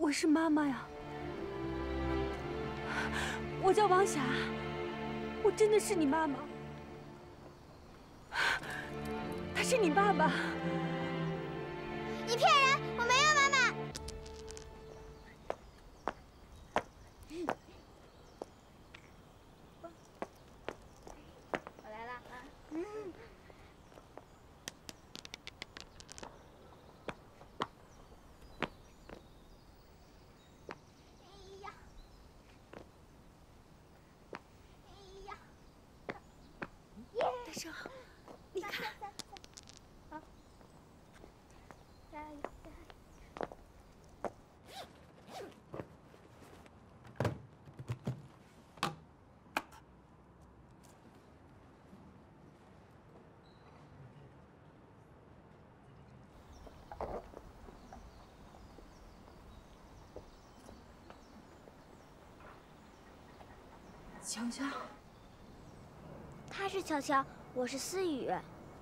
我是妈妈呀，我叫王霞，我真的是你妈妈。他是你爸爸。 你骗人，我没有妈妈。我来了啊。 大生，你看， 好，加油！ 乔乔， 他是乔乔，我是思雨。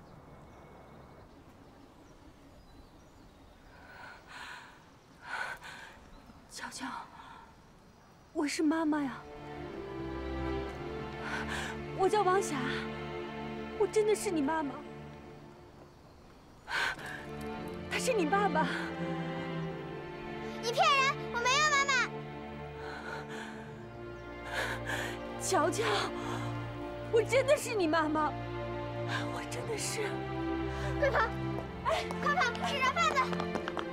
乔乔，我是妈妈呀，我叫王霞，我真的是你妈妈。他是你爸爸。 你骗人，我没有妈妈。 乔乔，我真的是你妈妈，我真的是。 快跑！哎，快跑！吃人贩子！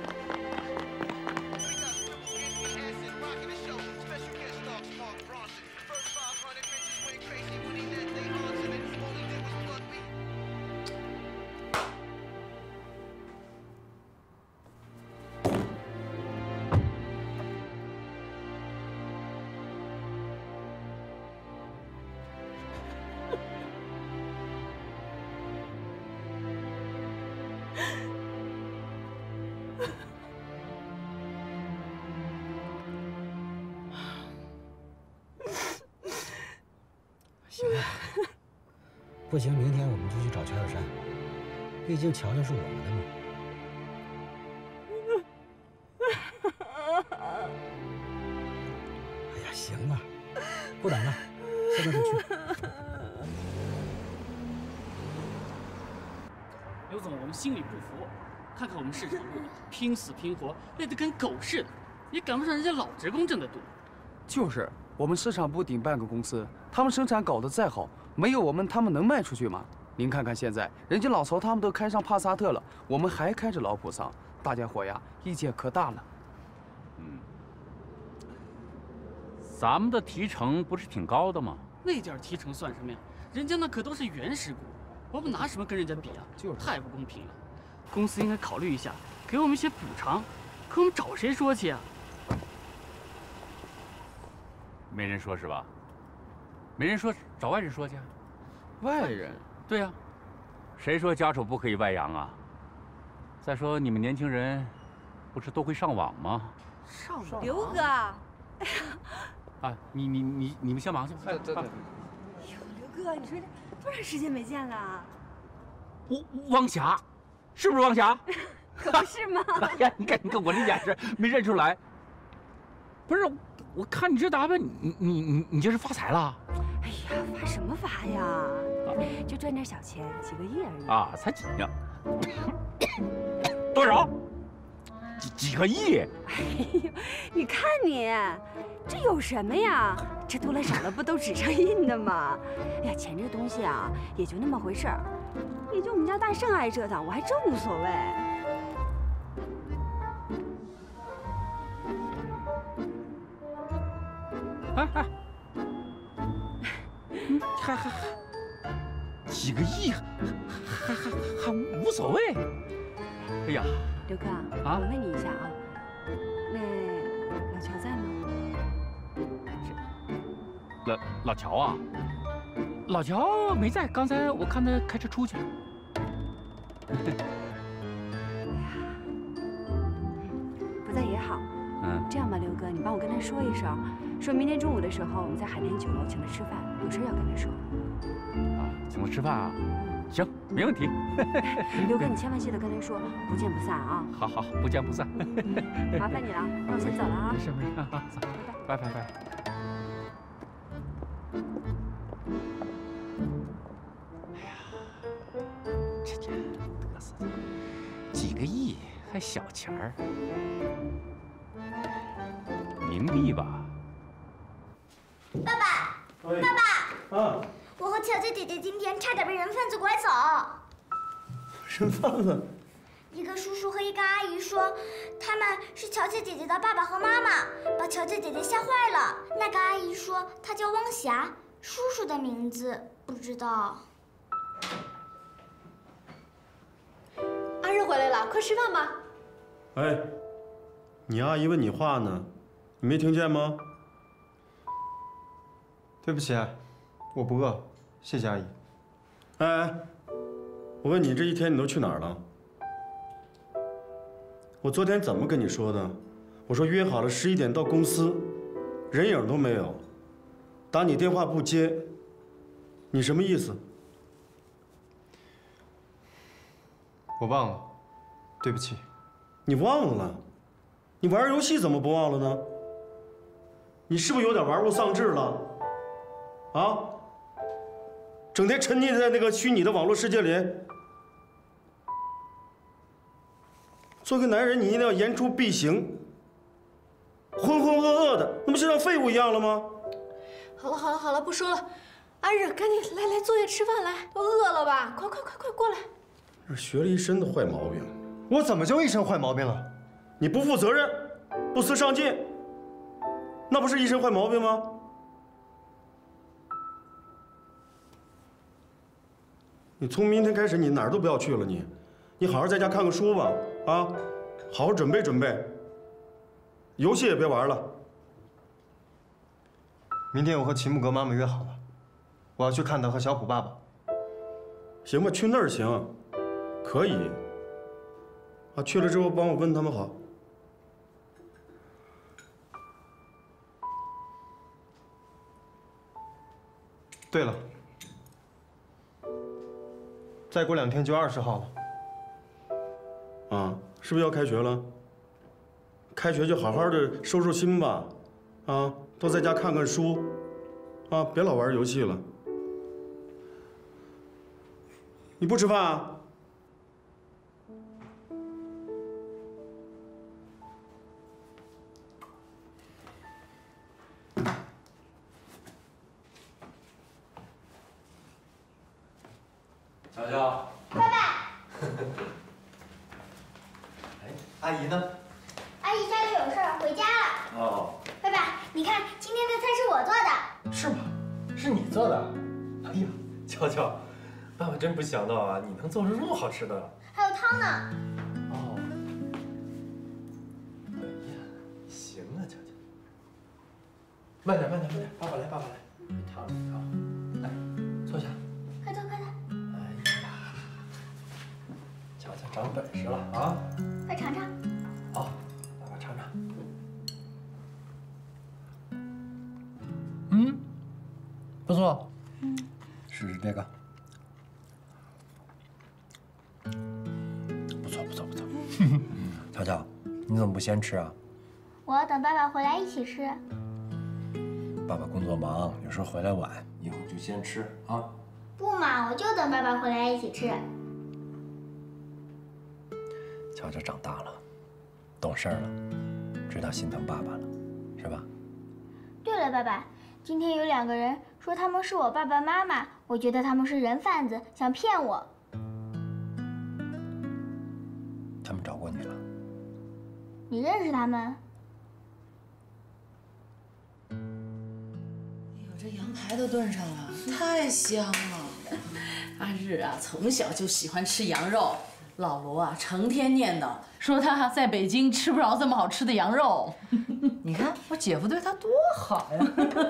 行了，不行，明天我们就去找全小山，毕竟乔乔是我们的嘛。哎呀，行了，不等了，现在就去。 刘总，我们心里不服，看看我们市场部拼死拼活，累得跟狗似的，也赶不上人家老职工挣得多。 就是，我们市场部顶半个公司，他们生产搞得再好，没有我们，他们能卖出去吗？您看看现在，人家老曹他们都开上帕萨特了，我们还开着老普桑，大家伙呀，意见可大了。 咱们的提成不是挺高的吗？ 那点提成算什么呀？人家那可都是原始股，我们拿什么跟人家比啊？ 就是太不公平了。公司应该考虑一下，给我们一些补偿。可我们找谁说去啊？ 没人说是吧？没人说，找外人说去。 外人？ 对呀，谁说家丑不可以外扬啊？再说你们年轻人，不是都会上网吗？ 上网？ 刘哥， 啊，你们先忙去。 对。 哟，刘哥，你说这多长时间没见了？ 汪霞，是不是汪霞？ 可不是吗？ 哎呀，你看我这眼神没认出来。不是，我看你这打扮，你这是发财了？ 哎呀，发什么发呀？就赚点小钱，几个亿而已。 啊，才几呀？多少？几个亿？ 哎呦，你看你，这有什么呀？这多了少了不都纸上印的吗？哎呀，钱这东西啊，也就那么回事儿。也就我们家大圣爱折腾，我还真无所谓。 哎，还几个亿，还无所谓。哎呀， 刘哥啊， 我问你一下啊，那老乔在吗？ 老乔啊，老乔没在，刚才我看他开车出去了。 不在也好。这样吧，刘哥，你帮我跟他说一声，说明天中午的时候我们在海淀酒楼请他吃饭，有事要跟他说。 啊，请他吃饭啊？ 行，没问题。 刘哥，你千万记得跟他说，不见不散啊！ 好好，不见不散。 麻烦你了，那我先走了啊。 没事没事，走，拜拜。哎呀，这家嘚瑟的，几个亿还小钱儿，冥币吧？ 爸爸，爸爸，我和乔乔姐姐今天差点被人贩子拐走。 人贩子？ 一个叔叔和一个阿姨说，他们是乔乔姐姐的爸爸和妈妈，把乔乔姐姐吓坏了。那个阿姨说她叫汪霞，叔叔的名字不知道。 阿日回来了，快吃饭吧。 哎，你阿姨问你话呢，你没听见吗？对不起，我不饿，谢谢阿姨。哎，我问你这一天你都去哪儿了？我昨天怎么跟你说的？我说约好了11点到公司，人影都没有，打你电话不接，你什么意思？我忘了，对不起。你忘了？你玩游戏怎么不忘了呢？你是不是有点玩物丧志了？啊？整天沉溺在那个虚拟的网络世界里。做个男人，你一定要言出必行。浑浑噩噩的，那不是像废物一样了吗？ 好了，不说了。阿日，赶紧来坐下吃饭来，都饿了吧？快过来。 这学了一身的坏毛病。我怎么就一身坏毛病了？你不负责任，不思上进，那不是一身坏毛病吗？你从明天开始，你哪儿都不要去了。你好好在家看看书吧，啊，好好准备准备。游戏也别玩了。明天我和齐木格妈妈约好了，我要去看她和小虎爸爸。行吧，去那儿行，可以。啊，去了之后帮我问他们好。对了，再过2天就20号了。啊，是不是要开学了？开学就好好的收收心吧，啊，多在家看看书，啊，别老玩游戏了。你不吃饭啊？ 乔乔， 爸爸， 哎，阿姨呢？ 阿姨家里有事儿，回家了。 哦， 爸爸，你看今天的菜是我做的。 是吗？是你做的？哎呀，乔乔，爸爸真不想到啊，你能做出这么好吃的。 还有汤呢。 哦，哎呀，行啊，乔乔。慢点，爸爸来，汤。来，坐下。 快坐。 哎呀，乔乔长本事了啊！ 快尝尝。 好，爸爸尝尝。嗯，不错。试试这个。不错。乔乔，你怎么不先吃啊？ 我要等爸爸回来一起吃。 爸爸工作忙，有时候回来晚，一会儿就先吃啊。 不嘛，我就等爸爸回来一起吃。 乔乔长大了，懂事了，知道心疼爸爸了，是吧？ 对了，爸爸，今天有2个人说他们是我爸爸妈妈，我觉得他们是人贩子，想骗我。 他们找过你了？ 你认识他们？ 哎呦，这羊排都炖上了，太香了。阿日啊，从小就喜欢吃羊肉，老罗啊，成天念叨说他在北京吃不着这么好吃的羊肉。 你看我姐夫对他多好呀！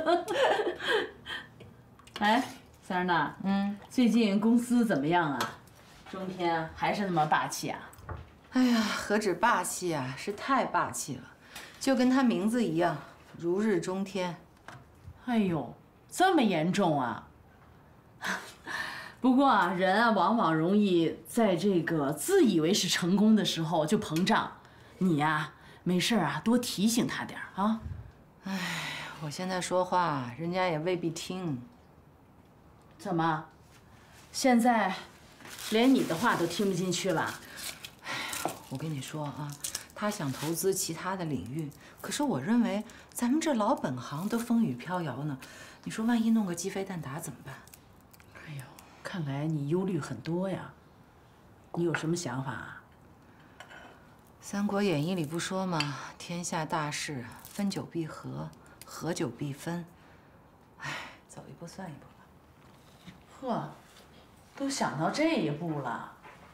哎，三儿娜，最近公司怎么样啊？中天还是那么霸气啊？ 哎呀，何止霸气啊，是太霸气了，就跟他名字一样，如日中天。 哎呦，这么严重啊？ 不过啊，人啊往往容易在这个自以为是成功的时候就膨胀。你呀，没事啊，多提醒他点啊。 哎，我现在说话，人家也未必听。 怎么，现在连你的话都听不进去了？ 哎呀，我跟你说啊，他想投资其他的领域，可是我认为咱们这老本行都风雨飘摇呢。你说万一弄个鸡飞蛋打怎么办？ 哎呦，看来你忧虑很多呀。你有什么想法啊？ 《三国演义》里不说吗？天下大事，分久必合，合久必分。哎，走一步算一步吧。 呵，都想到这一步了。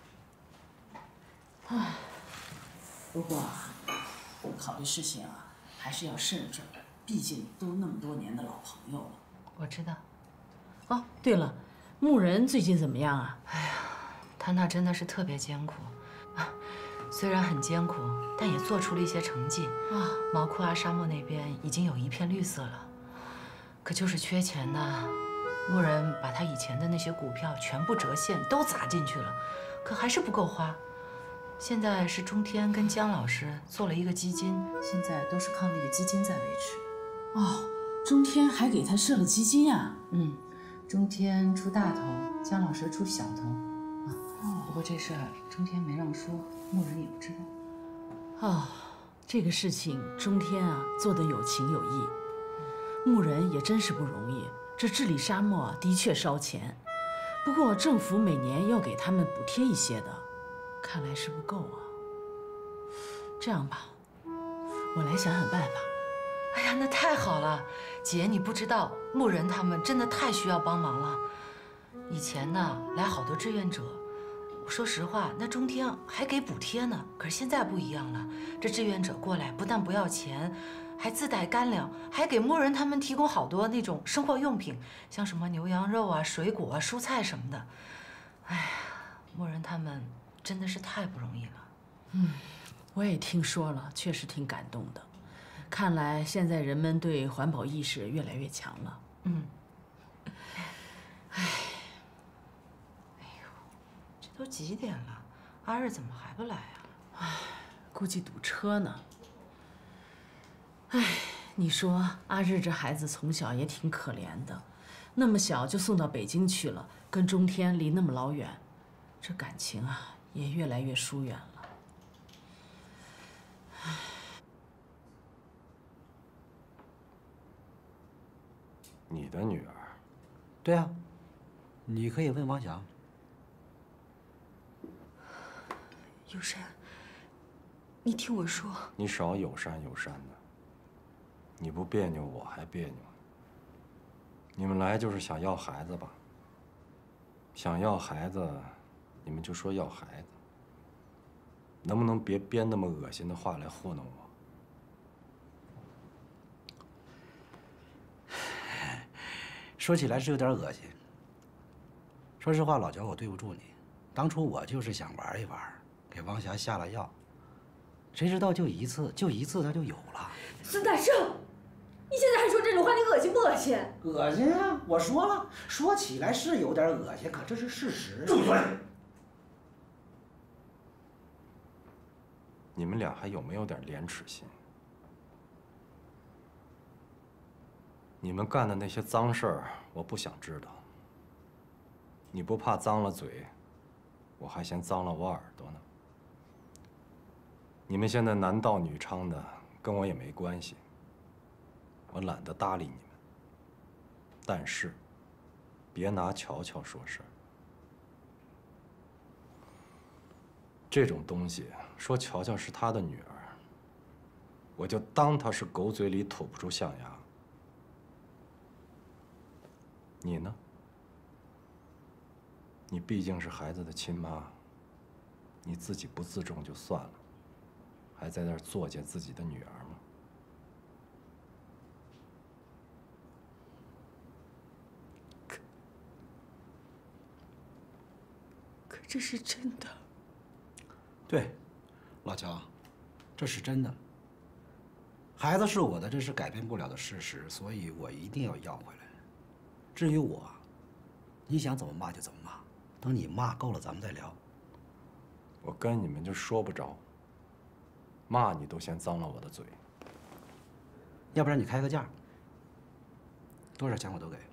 唉，不过啊，考虑事情啊，还是要慎重，毕竟都那么多年的老朋友了。 我知道。 哦，对了，牧人最近怎么样啊？ 哎呀，他那真的是特别艰苦，虽然很艰苦，但也做出了一些成绩啊。毛库阿沙漠那边已经有一片绿色了，可就是缺钱呐。牧人把他以前的那些股票全部折现，都砸进去了，可还是不够花。现在是中天跟姜老师做了一个基金，现在都是靠那个基金在维持。 哦，中天还给他设了基金啊？ 嗯，中天出大头，姜老师出小头。不过这事儿中天没让说，牧人也不知道。 哦，这个事情中天啊做得有情有义，牧人也真是不容易。这治理沙漠的确烧钱，不过政府每年要给他们补贴一些的，看来是不够啊。这样吧，我来想想办法。 哎呀，那太好了，姐，你不知道，牧人他们真的太需要帮忙了。以前呢，来好多志愿者。说实话，那中天还给补贴呢，可是现在不一样了。这志愿者过来，不但不要钱，还自带干粮，还给牧人他们提供好多那种生活用品，像什么牛羊肉啊、水果啊、蔬菜什么的。哎呀，牧人他们真的是太不容易了。 嗯，我也听说了，确实挺感动的。看来现在人们对环保意识越来越强了。 嗯。哎。都几点了？阿日怎么还不来啊？ 唉，估计堵车呢。唉，你说阿日这孩子从小也挺可怜的，那么小就送到北京去了，跟中天离那么老远，这感情啊也越来越疏远了。唉， 你的女儿？ 对啊，你可以问王霞。 有山，你听我说。 你少有山有山的，你不别扭，我还别扭。你们来就是想要孩子吧？想要孩子，你们就说要孩子。能不能别编那么恶心的话来糊弄我？ 说起来是有点恶心。说实话，老焦，我对不住你。当初我就是想玩一玩。给王霞下了药，谁知道就一次他就有了。 孙大圣，你现在还说这种话，你恶心不恶心？ 恶心啊！我说了，说起来是有点恶心，可这是事实。 住嘴！你们俩还有没有点廉耻心？你们干的那些脏事儿，我不想知道。你不怕脏了嘴，我还嫌脏了我耳朵呢。你们现在男盗女娼的，跟我也没关系，我懒得搭理你们。但是，别拿乔乔说事儿。这种东西，说乔乔是他的女儿，我就当他是狗嘴里吐不出象牙。你呢？你毕竟是孩子的亲妈，你自己不自重就算了。还在那儿作践自己的女儿吗？ 可这是真的。 对，老乔，这是真的。孩子是我的，这是改变不了的事实，所以我一定要要回来。至于我，你想怎么骂就怎么骂。 等你骂够了，咱们再聊。 我跟你们就说不着，骂你都嫌脏了我的嘴。 要不然你开个价，多少钱我都给。